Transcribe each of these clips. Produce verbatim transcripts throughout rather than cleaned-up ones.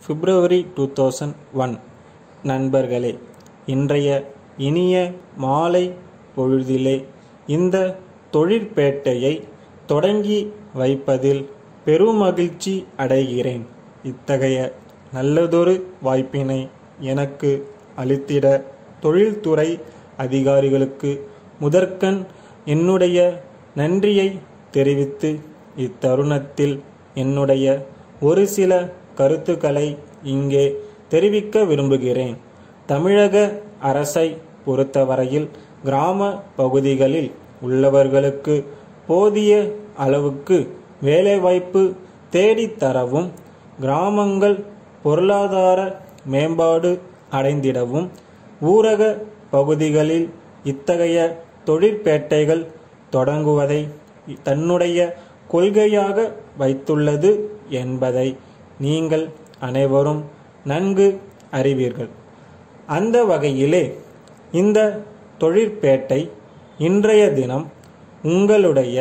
பிப்ரவரி two thousand one. நண்பர்களே, இன்றைய இனிய மாலை பொழுதிலே இந்த தொழிற்பேட்டையை தொடங்கி வைப்பதில் பெருமகிழ்ச்சி அடைகிறேன். இத்தகைய நல்லதொரு வாய்ப்பினை எனக்கு அளித்திட தொழில்துறை அதிகாரிகளுக்கு முதற்கண் என்னுடைய நன்றியை தெரிவித்து, இத்தருணத்தில் என்னுடைய ஒரு சில கருத்துக்களை இங்கே தெரிவிக்க விரும்புகிறேன். தமிழக அரசை பொறுத்தவரையில் கிராம பகுதிகளில் உள்ளவர்களுக்கு போதிய அளவுக்கு வேலைவாய்ப்பு தேடித்தரவும், கிராமங்கள் பொருளாதார மேம்பாடு அடைந்திடவும் ஊரக பகுதிகளில் இத்தகைய தொழிற்பேட்டைகள் தொடங்குவதை தன்னுடைய கொள்கையாக வைத்துள்ளது என்பதை நீங்கள் அனைவரும் நன்கு அறிவீர்கள். அந்த வகையிலே இந்த தொழிற்பேட்டை இன்றைய தினம் உங்களுடைய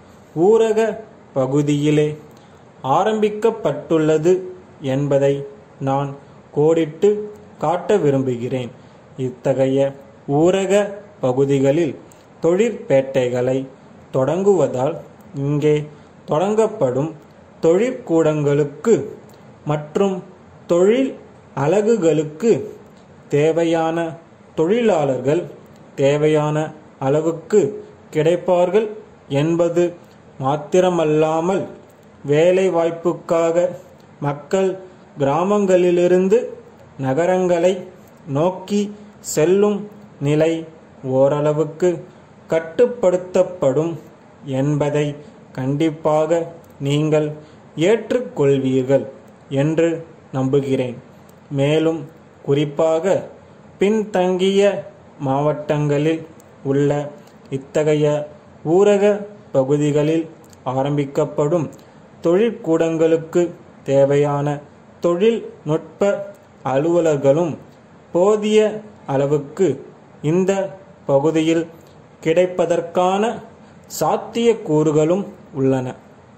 ஊரக பகுதியிலே ஆரம்பிக்கப்பட்டுள்ளது என்பதை நான் கோடிட்டு காட்ட விரும்புகிறேன். இத்தகைய ஊரக பகுதிகளில் தொழிற்பேட்டைகளை தொடங்குவதால் இங்கே தொடங்கப்படும் தொழிற்கூடங்களுக்கு மற்றும் தொழில் அலகுகளுக்கு தேவையான தொழிலாளர்கள் தேவையான அளவுக்கு கிடைப்பார்கள் என்பது மாத்திரமல்லாமல், வேலைவாய்ப்புக்காக மக்கள் கிராமங்களிலிருந்து நகரங்களை நோக்கி செல்லும் நிலை ஓரளவுக்கு கட்டுப்படுத்தப்படும் என்பதை கண்டிப்பாக நீங்கள் ஏற்றுக்கொள்வீர்கள் என்று நம்புகிறேன். மேலும் குறிப்பாக பின்தங்கிய மாவட்டங்களில் உள்ள இத்தகைய ஊரக பகுதிகளில் ஆரம்பிக்கப்படும் தொழிற்கூடங்களுக்கு தேவையான தொழில்நுட்ப அலுவலர்களும் போதிய அளவுக்கு இந்த பகுதியில் கிடைப்பதற்கான சாத்தியக்கூறுகளும் உள்ளன.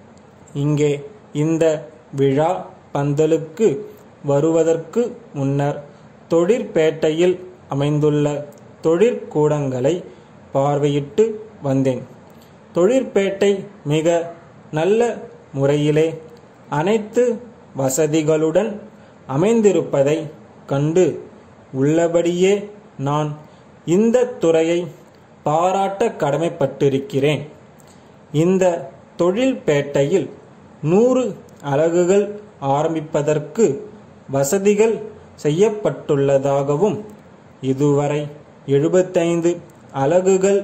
இங்கே இந்த விழா பந்தலுக்கு வருவதற்கு முன்னர் தொழிற்பேட்டையில் அமைந்துள்ள தொழிற்கூடங்களை பார்வையிட்டு வந்தேன். தொழிற்பேட்டை மிக நல்ல முறையிலே அனைத்து வசதிகளுடன் அமைந்திருப்பதை கண்டு உள்ளபடியே நான் இந்த துறையை பாராட்ட கடமைப்பட்டிருக்கிறேன். இந்த தொழிற்பேட்டையில் நூறு அலகுகள் ஆரம்பிப்பதற்கு வசதிகள் செய்யப்பட்டுள்ளதாகவும், இதுவரை எழுபத்தைந்து அலகுகள்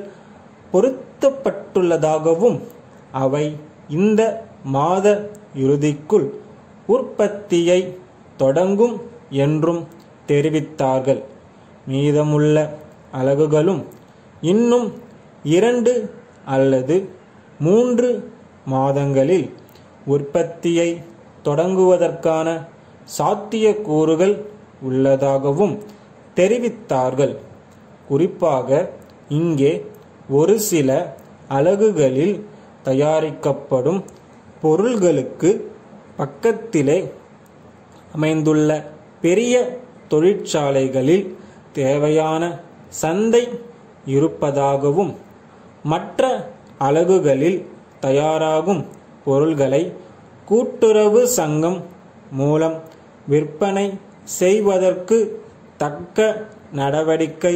பொருத்தப்பட்டுள்ளதாகவும், அவை இந்த மாத இறுதிக்குள் உற்பத்தியை தொடங்கும் என்றும் தெரிவித்தார்கள். மீதமுள்ள அலகுகளும் இன்னும் இரண்டு அல்லது மூன்று மாதங்களில் உற்பத்தியை தொடங்குவதற்கான சாத்தியக்கூறுகள் உள்ளதாகவும் தெரிவித்தார்கள். குறிப்பாக இங்கே ஒரு சில அலகுகளில் தயாரிக்கப்படும் பொருள்களுக்கு பக்கத்திலே அமைந்துள்ள பெரிய தொழிற்சாலைகளில் தேவையான சந்தை இருப்பதாகவும், மற்ற அலகுகளில் தயாராகும் பொருள்களை கூட்டுறவு சங்கம் மூலம் விற்பனை செய்வதற்கு தக்க நடவடிக்கை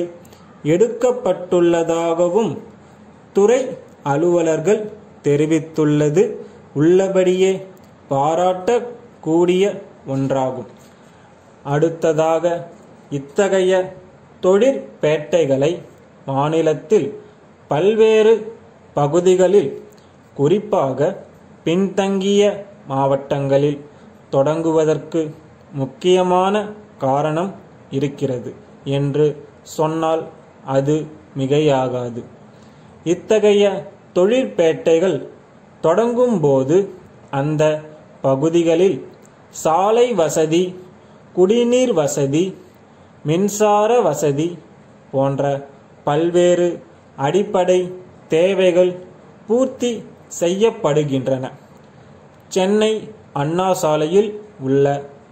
எடுக்கப்பட்டுள்ளதாகவும் துறை அலுவலர்கள் தெரிவித்துள்ளது உள்ளபடியே பாராட்டக்கூடிய ஒன்றாகும். அடுத்ததாக, இத்தகைய தொழிற்பேட்டைகளை மாநிலத்தில் பல்வேறு பகுதிகளில், குறிப்பாக பின்தங்கிய மாவட்டங்களில் தொடங்குவதற்கு முக்கியமான காரணம் இருக்கிறது என்று சொன்னால் அது மிகையாகாது. இத்தகைய தொழிற்பேட்டைகள் தொடங்கும்போது அந்த பகுதிகளில் சாலை வசதி, குடிநீர் வசதி, மின்சார வசதி போன்ற பல்வேறு அடிப்படை தேவைகள் பூர்த்தி செய்யப்படுகின்றன. சென்னை அண்ணா சாலையில் உள்ள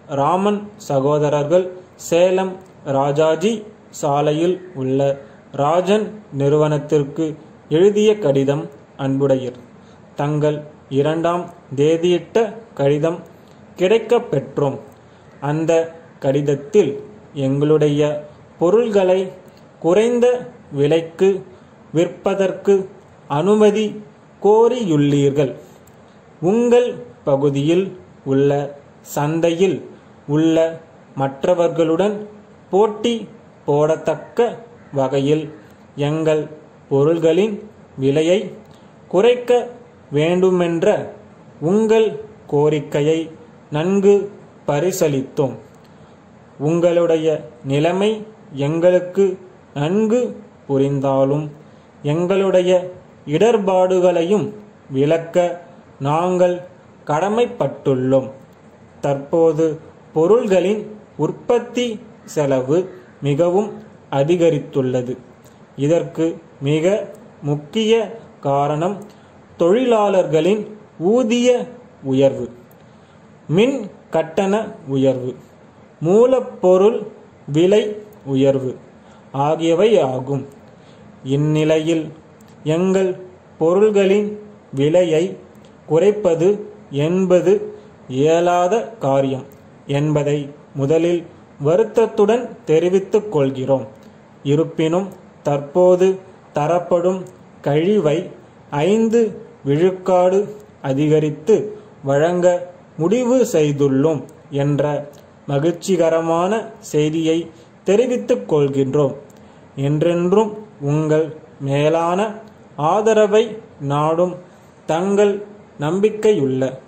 ராமன் சகோதரர்கள் சேலம் ராஜாஜி சாலையில் உள்ள ராஜன் நிறுவனத்திற்கு எழுதிய கடிதம். அன்புடையர், தங்கள் இரண்டாம் தேதியிட்ட கடிதம் கிடைக்கப் பெற்றோம். அந்த கடிதத்தில் எங்களுடைய பொருள்களை குறைந்த விலைக்கு விற்பதற்கு அனுமதி கோரியுள்ளீர்கள். உங்கள் பகுதியில் உள்ள சந்தையில் உள்ள மற்றவர்களுடன் போட்டி போடத்தக்க வகையில் எங்கள் பொருள்களின் விலையை குறைக்க வேண்டுமென்ற உங்கள் கோரிக்கையை நன்கு பரிசீலித்தோம். உங்களுடைய நிலைமை எங்களுக்கு நன்கு புரிந்தாலும் எங்களுடைய இடர்பாடுகளையும் விளக்க நாங்கள் கடமைப்பட்டுள்ளோம். தற்போது பொருள்களின் உற்பத்தி செலவு மிகவும் அதிகரித்துள்ளது. இதற்கு மிக முக்கிய காரணம் தொழிலாளர்களின் ஊதிய உயர்வு, மின் கட்டண உயர்வு, மூலப்பொருள் விலை உயர்வு ஆகியவை ஆகும். இந்நிலையில் எங்கள் பொருள்களின் விலையை குறைப்பது என்பது இயலாத காரியம் என்பதை முதலில் வருத்தத்துடன் தெரிவித்துக் கொள்கிறோம். இருப்பினும் தற்போது தரப்படும் கழிவை ஐந்து விழுக்காடு அதிகரித்து வழங்க முடிவு செய்துள்ளோம் என்ற மகிழ்ச்சிகரமான செய்தியை தெரிவித்துக் கொள்கின்றோம். என்றென்றும் உங்கள் மேலான ஆதரவை நாடும் தங்கள் நம்பிக்கையுள்ள